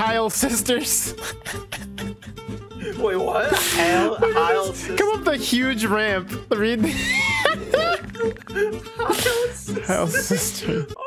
Heil Sisters. Wait, what? Heil Sisters. Come up the huge ramp. Read. Heil Sisters. Heil Sisters.